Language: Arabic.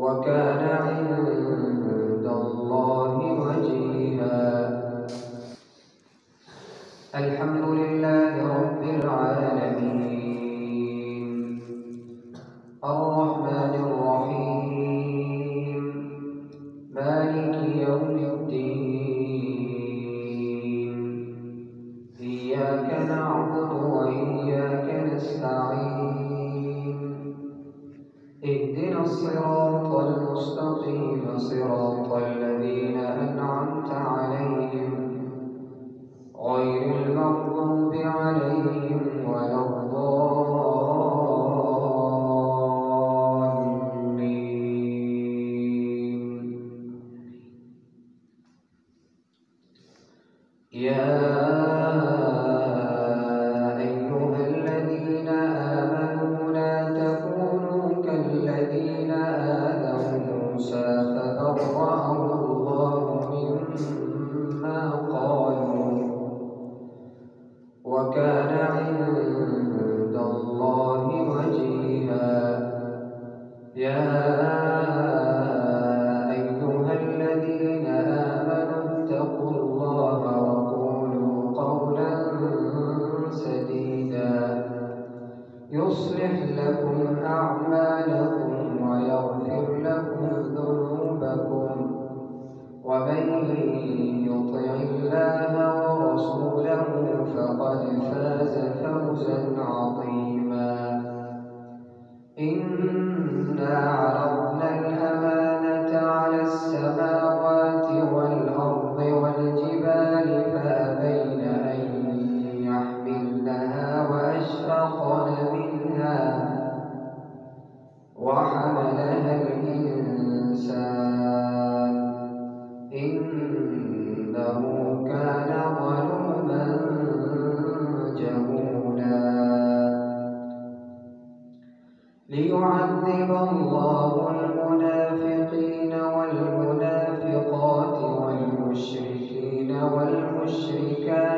وكان عند الله وجيها. الحمد لله رب العالمين الرحمن الرحيم مالك يوم الدين إياك نعبد وإياك نستعين اهدنا الصراط المستقيم صراط الذين أنعمت عليهم غير المغضوب عليهم ولا الضالين. يا أيها الذين آمنوا لا تكونوا كالذين آذوا موسى فبرأه الله مما قالوا وكان عند الله وجيها. يا أيها الذين آمنوا اتقوا الله وقولوا قولا سديدا يصلح لكم أعمالكم ويغفر لكم ذنوبكم ومن يطع الله ورسوله فقد فاز فوزا عظيما. إنا عرضنا الأمانة على السماوات والأرض والجبال فأبين أن يحملنها وأشفقن منها وحملها الإنسان إنه كان ظلوما جهولا. ليعذب الله المنافقين والمنافقات والمشركين والمشركات